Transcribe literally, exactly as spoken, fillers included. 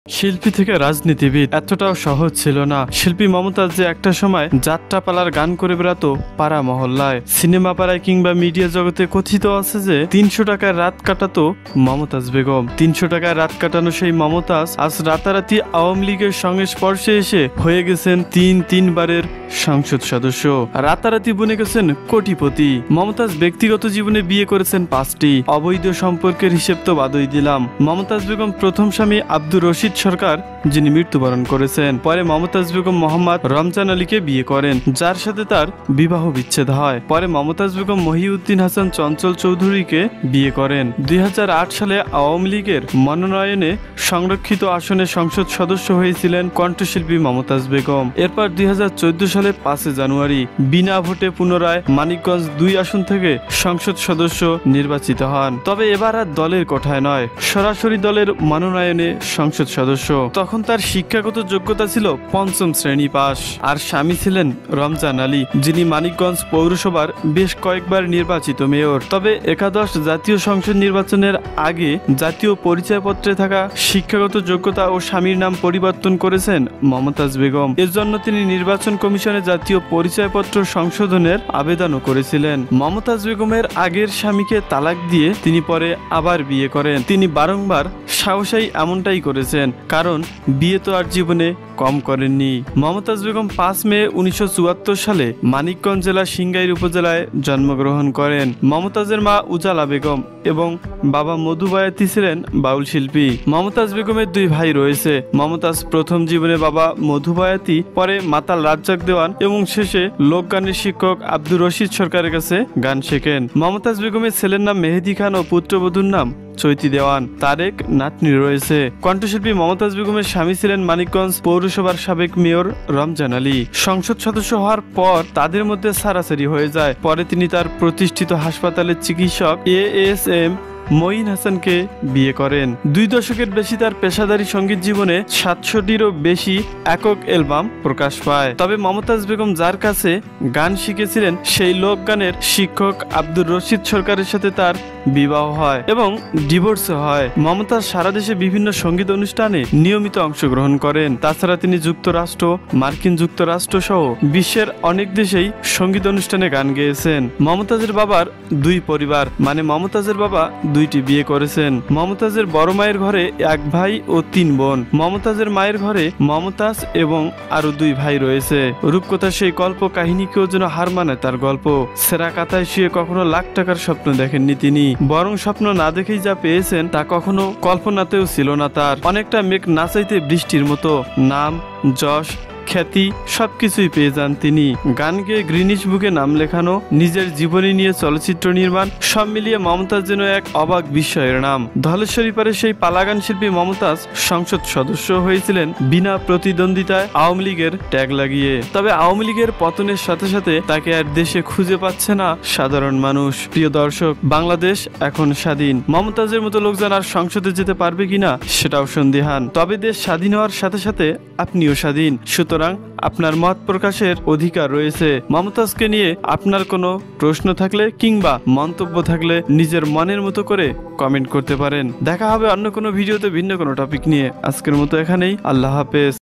শিল্পী থেকে রাজনীতিবিদ এতটাও সহজ ছিল না। শিল্পী মমতাজ যে একটা সময় যাত্রাপালার গান করে বেড়াতো পাড়া মহল্লায়, সিনেমা পাড়ায় কিংবা মিডিয়া জগতে কথিত আছে যে তিনশো টাকায় রাত কাটাতো মমতাজ বেগম। তিনশো টাকায় রাত কাটানো সেই মমতাজ আজ রাতারাতি আওয়ামী লীগের সংস্পর্শে এসে হয়ে গেছেন তিন তিনবারের সংসদ সদস্য, রাতারাতি বনে গেছেন কোটিপতি। মমতাজ ব্যক্তিগত জীবনে বিয়ে করেছেন পাঁচটি, অবৈধ সম্পর্কের হিসেব তো বাদই দিলাম। মমতাজ বেগম প্রথম স্বামী আব্দুর রশিদ সরকার, যিনি মৃত্যুবরণ করেছেন। পরে মমতাজ বেগম মোহাম্মদ রমজান আলীকে বিয়ে করেন, যার সাথে তার বিবাহ বিচ্ছেদ হয়। পরে মমতাজ বেগম মহিউদ্দিন হাসান চঞ্চল চৌধুরীকে বিয়ে করেন। দুই হাজার আট সালে আওয়ামী লীগের মনোনয়নে সংরক্ষিত আসনে সংসদ সদস্য হয়েছিলেন কণ্ঠশিল্পী মমতাজ বেগম। এরপর দুই হাজার চোদ্দ সালে পাঁচই জানুয়ারি বিনা ভোটে পুনরায় মানিকগঞ্জ দুই আসন থেকে সংসদ সদস্য নির্বাচিত হন। তবে এবার আর দলের কোঠায় নয়, সরাসরি দলের মনোনয়নে সংসদ সদস্য। তখন তার শিক্ষাগত যোগ্যতা ছিল পঞ্চম শ্রেণী পাস, আর স্বামী ছিলেন রমজান আলী, যিনি মানিকগঞ্জ পৌরসভার বেশ কয়েকবার নির্বাচিত মেয়র। তবে একাদশ জাতীয় সংসদ নির্বাচনের আগে জাতীয় পরিচয়পত্রে থাকা শিক্ষাগত যোগ্যতা ও স্বামীর নাম পরিবর্তন করেছেন মমতাজ বেগম। এর জন্য তিনি নির্বাচন কমিশনে জাতীয় পরিচয়পত্র সংশোধনের আবেদনও করেছিলেন। মমতাজ বেগমের আগের স্বামীকে তালাক দিয়ে তিনি পরে আবার বিয়ে করেন। তিনি বারংবার সাহসাই এমনটাই করেছেন, কারণ বিয়ে তো আর জীবনে কম করেননি। মমতাজ বেগম পাঁচ মে উনিশশো চুয়াত্তর সালে মানিকগঞ্জ জেলার সিংগাইর উপজেলায় জন্মগ্রহণ করেন। মমতাজের মা উজালা বেগম এবং বাবা মধু বয়াতি ছিলেন বাউল শিল্পী। মমতাজ বেগমের দুই ভাই রয়েছে। মমতাজ প্রথম জীবনে বাবা মধু বয়াতি, পরে মাতাল রাজ্জাক দেওয়ান এবং শেষে লোকগানের শিক্ষক আব্দুর রশিদ সরকারের কাছে গান শেখেন। মমতাজ বেগমের ছেলের নাম মেহেদি খান ও পুত্রবধূর নাম চৈতি দেওয়ান। তার এক নাতনি রয়েছে। কণ্ঠশিল্পী মমতাজ বেগমের স্বামী ছিলেন মানিকগঞ্জ পৌরসভার সাবেক মেয়র রমজান আলী। সংসদ সদস্য হওয়ার পর তাদের মধ্যে সারাসারি হয়ে যায়। পরে তিনি তার প্রতিষ্ঠিত হাসপাতালের চিকিৎসক এ এস এম মঈন হাসানকে বিয়ে করেন। দুই দশকের বেশি তার পেশাদারী সঙ্গীত জীবনে সাতশোটিরও বেশি একক অ্যালবাম প্রকাশ পায়। তবে মমতাজ বেগম যার কাছে গান শিখেছিলেন সেই লোক গানের শিক্ষক আব্দুর রশিদ সরকারের সাথে তার বিবাহ হয় এবং ডিভোর্স হয়। মমতাজ সারা দেশে বিভিন্ন সঙ্গীত অনুষ্ঠানে নিয়মিত অংশগ্রহণ করেন। তাছাড়া তিনি যুক্তরাষ্ট্র, মার্কিন যুক্তরাষ্ট্র সহ বিশ্বের অনেক দেশেই সঙ্গীত অনুষ্ঠানে গান গেয়েছেন। মমতাজের বাবার দুই পরিবার, মানে মমতাজের বাবা দুইটি বিয়ে করেছেন। মমতাজের বড় মায়ের ঘরে এক ভাই ও তিন বোন। মমতাজের মায়ের ঘরে মমতাজ এবং আরো দুই ভাই রয়েছে। রূপকথার সেই গল্প কাহিনীকেও যেন হার মানে তার গল্প। সেরা কাতায় শুয়ে কখনো লাখ টাকার স্বপ্ন দেখেননি তিনি, বরং স্বপ্ন না দেখেই যা পেয়েছেন তা কখনো কল্পনাতেও ছিল না তার। অনেকটা মেঘ না চাইতে বৃষ্টির মতো নাম, যশ, খ্যাতি সবকিছুই পেয়ে যান তিনি। গান গেয়ে গ্রিনিশ বুকে নাম লেখানো, নিজের জীবনী নিয়ে চলচ্চিত্র নির্মাণ, সব মিলিয়ে মমতাজ যেন এক অবাক বিস্ময়ের নাম। ধলেশ্বরী পারে সেই পালাগান শিল্পী মমতাজ সংসদ সদস্য হয়েছিলেন বিনা প্রতিদ্বন্দ্বিতায় আওয়ামী লীগের ট্যাগ লাগিয়ে। তবে আওয়ামী লীগের পতনের সাথে সাথে তাকে আর দেশে খুঁজে পাচ্ছে না সাধারণ মানুষ। প্রিয় দর্শক, বাংলাদেশ এখন স্বাধীন। মমতাজের মতো লোকজন আর সংসদে যেতে পারবে কিনা সেটাও সন্দিহান। তবে দেশ স্বাধীন হওয়ার সাথে সাথে আপনিও স্বাধীন, সুতরাং আপনার মত প্রকাশের অধিকার রয়েছে। মমতাজকে নিয়ে আপনার কোনো প্রশ্ন থাকলে কিংবা মন্তব্য থাকলে নিজের মনের মতো করে কমেন্ট করতে পারেন। দেখা হবে অন্য কোনো ভিডিওতে ভিন্ন কোনো টপিক নিয়ে। আজকের মতো এখানেই, আল্লাহ হাফেজ।